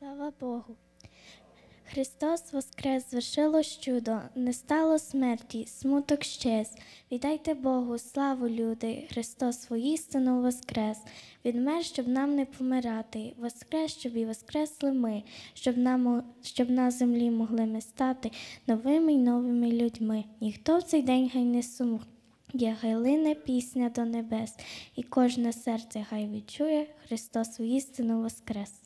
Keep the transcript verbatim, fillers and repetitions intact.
Слава Богу! Христос воскрес, звершилось чудо, не стало смерті, смуток щез. Віддайте Богу славу, люди, Христос воістину воскрес. Відмер, щоб нам не помирати, воскрес, щоб і воскресли ми, щоб, нам, щоб на землі могли ми стати новими й новими людьми. Ніхто в цей день хай не сумує, хай лине пісня до небес, і кожне серце хай відчує, Христос воістину воскрес.